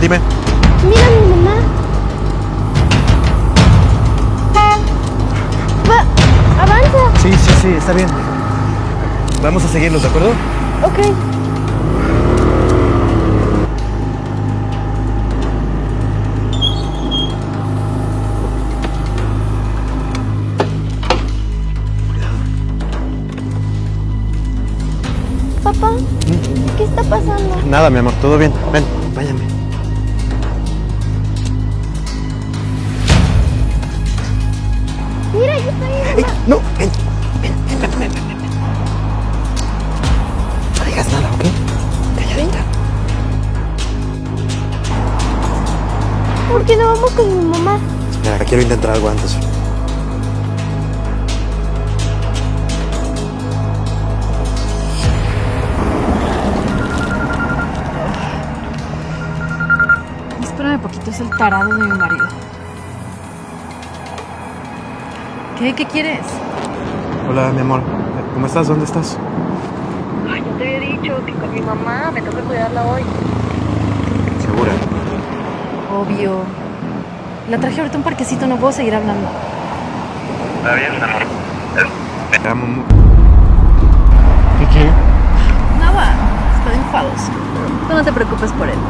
Dime. Mira a mi mamá. Avanza. Sí, está bien. Vamos a seguirlos, ¿de acuerdo? Ok. Papá, ¿qué está pasando? Nada, mi amor, todo bien. Ven, váyame. Mira, yo estoy ahí. ¡Ey! No, ven. No digas nada, ¿ok? Calladita. ¿Por qué no vamos con mi mamá? Mira, quiero intentar algo antes. Espérame poquito, es el tarado de mi marido. ¿Qué quieres? Hola, mi amor. ¿Cómo estás? ¿Dónde estás? Ay, yo te había dicho que con mi mamá me toca cuidarla hoy. ¿Segura? Obvio. La traje ahorita a un parquecito, no puedo seguir hablando. Está bien, mi amor. Te amo mucho. ¿Qué? Nada, está de enfadoso. Tú no te preocupes por él.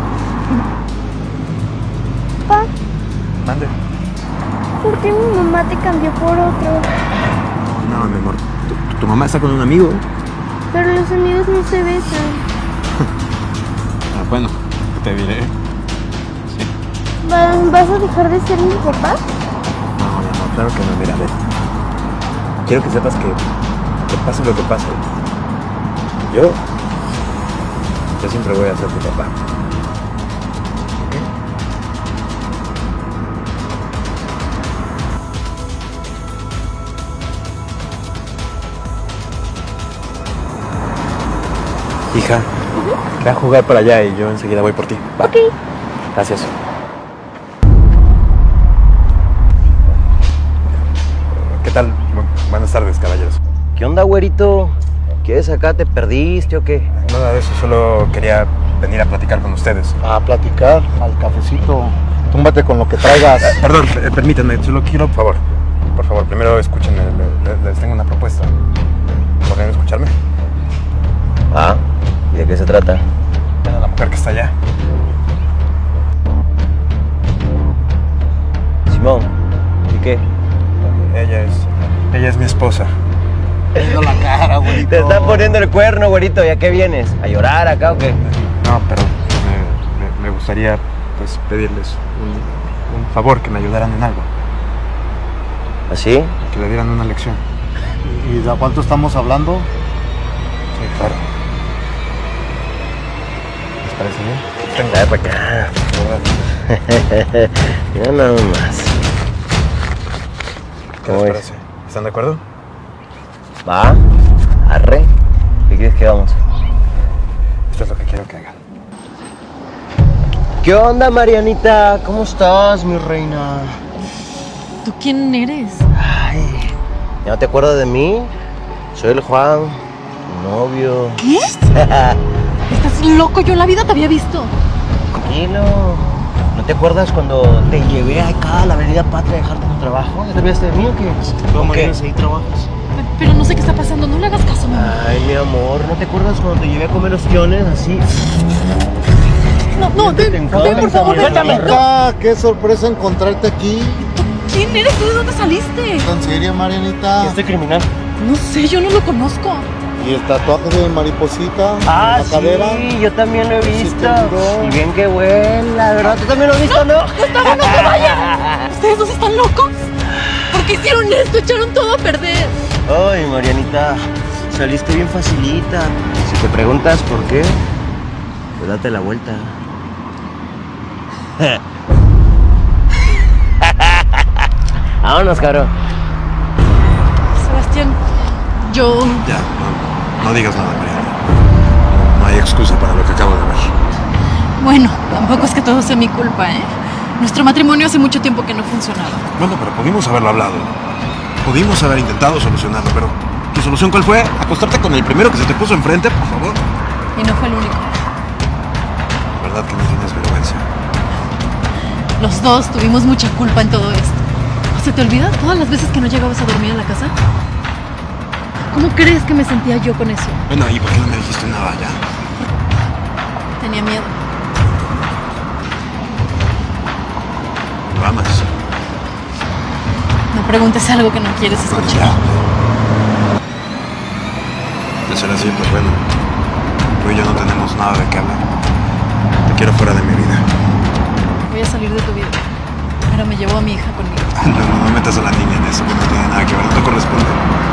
Papá, Mande. ¿por qué mi mamá te cambió por otro? No, mi amor. Tu mamá está con un amigo. Pero los amigos no se besan. Bueno, te diré. Sí. ¿Vas a dejar de ser mi papá? No, mi amor, claro que no. Mira, ve. Quiero que sepas que pase lo que pase, yo siempre voy a ser tu papá. Hija, ve a jugar para allá y yo enseguida voy por ti. Va. Ok. Gracias. ¿Qué tal? Buenas tardes, caballeros. ¿Qué onda, güerito? ¿Quieres acá? ¿Te perdiste o qué? Nada de eso, solo quería venir a platicar con ustedes. A platicar, al cafecito. Túmbate con lo que traigas. Perdón, permítanme, solo quiero, por favor, primero escúchenme, les tengo una propuesta. ¿Podrían escucharme? Ah, ¿y de qué se trata? Ven a la mujer que está allá. Simón, ¿y qué? Ella es mi esposa. Viendo la cara, güerito. Te están poniendo el cuerno, güerito. ¿Y a qué vienes? ¿A llorar acá o qué? No, pero me gustaría, pues, pedirles un favor, que me ayudaran en algo. ¿Así? Que le dieran una lección. ¿Y de cuánto estamos hablando? Sí, claro. ¿Les parece bien? Dale para acá. Mira nada más. ¿Qué les parece? ¿Están de acuerdo? Va, arre. ¿Qué quieres que hagamos? Esto es lo que quiero que hagan. ¿Qué onda, Marianita? ¿Cómo estás, mi reina? ¿Tú quién eres? Ay, ¿ya no te acuerdas de mí? Soy el Juan, tu novio. ¿Qué? Estás loco, yo en la vida te había visto. Tranquilo. ¿No te acuerdas cuando te llevé acá a la Avenida Patria a dejarte tu trabajo? ¿Ya te olvidaste de mí o qué? ¿Cómo ¿O qué? ahí trabajas? Pero no sé qué está pasando, no le hagas caso, mamá. Ay, mi amor, ¿no te acuerdas cuando te llevé a comer ostiones así? No, ven, por favor, suéltame. Marianita, qué sorpresa encontrarte aquí. ¿Quién eres tú? ¿De dónde saliste? ¿En serio, Marianita? Este criminal. No sé, yo no lo conozco. ¿Y el tatuaje de mariposita Ah, en la cadera? sí, yo también lo he Sí, visto. tiburón. Y bien que vuela, ¿verdad? ¿Tú también lo has visto, no? ¡Gustavo, no se vayan! ¿Ustedes dos están locos? ¿Por qué hicieron esto? Echaron todo a perder. Ay, Marianita, saliste bien facilita. Si te preguntas por qué, pues date la vuelta. Vámonos, cabrón. Sebastián, yo... Ya, no digas nada, Mariana. No hay excusa para lo que acabo de ver. Bueno, tampoco es que todo sea mi culpa, ¿eh? Nuestro matrimonio hace mucho tiempo que no funcionaba. Bueno, pero pudimos haberlo hablado. Pudimos haber intentado solucionarlo, pero ¿tu solución cuál fue? ¿Acostarte con el primero que se te puso enfrente, por favor? Y no fue el único. ¿Verdad que no tienes vergüenza? Los dos tuvimos mucha culpa en todo esto. ¿Se te olvida todas las veces que no llegabas a dormir en la casa? ¿Cómo crees que me sentía yo con eso? Bueno, ¿y por qué no me dijiste nada ya? Tenía miedo. ¿Lo amas? No preguntes algo que no quieres escuchar. De ser así, pues bueno. Tú y yo no tenemos nada de qué hablar. Te quiero fuera de mi vida. Voy a salir de tu vida. Pero me llevo a mi hija conmigo. No metas a la niña en eso, que no tiene nada que ver, no te corresponde.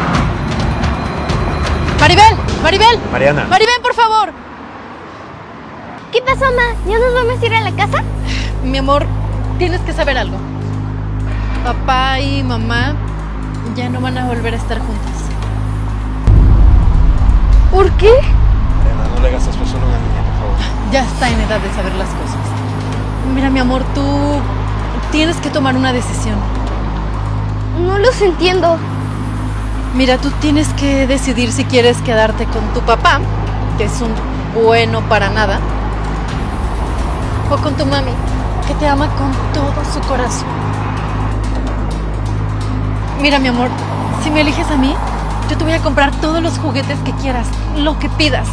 ¡Maribel! ¡Maribel! Mariana. ¡Maribel, por favor! ¿Qué pasó, ma? ¿Ya nos vamos a ir a la casa? Mi amor, tienes que saber algo. Papá y mamá ya no van a volver a estar juntas. ¿Por qué? Mariana, no le hagas eso solo a una niña, por favor. Ya está en edad de saber las cosas. Mira, mi amor, tú tienes que tomar una decisión. No los entiendo. Mira, tú tienes que decidir si quieres quedarte con tu papá, que es un bueno para nada, o con tu mami, que te ama con todo su corazón. Mira, mi amor, si me eliges a mí, yo te voy a comprar todos los juguetes que quieras, lo que pidas.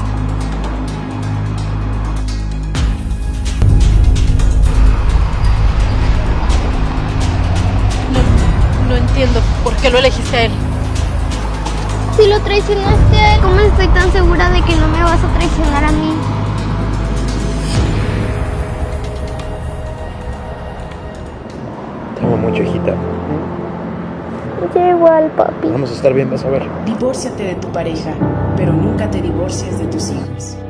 No entiendo por qué lo elegiste a él. Si lo traicionaste a él, ¿cómo estoy tan segura de que no me vas a traicionar a mí? Te amo mucho, hijita. Yo igual, papi. Vamos a estar bien, vas a ver. Divórciate de tu pareja, pero nunca te divorcies de tus hijos.